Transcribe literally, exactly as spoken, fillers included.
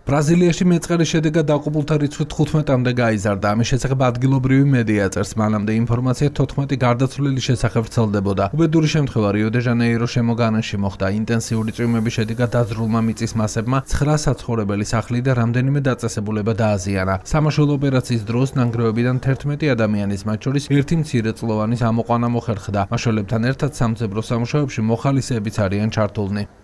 ბრაზილიაში მეწყერის შედეგად დაყუპულთა რიცხვი თხუთმეტამდე გაიზარდა. ამის შესახებ ადგილობრივი მედია წერს, მანამდე ინფორმაცია თოთხმეტი გარდაცვლილი შესახებ ვრცელდებოდა. უბედური შემთხვევა რიო-დე-ჟანეიროს შემოგარენში მოხდა. ინტენსიური წვიმების შედეგად დაძრულმა მიწის მასებმა ცხრა საცხოვრებელი სახლი და რამდენიმე დაწესებულება დააზიანა. სამაშველო ოპერაციის დროს ნანგრევებიდან თერთმეტი ადამიანის, მათ შორის ერთი მცირეწლოვანის ამოყვანა მოხერხდა. მაშველებთან ერთად სამძებრო სამუშაოებში მოხალისეებიც არიან ჩართულნი.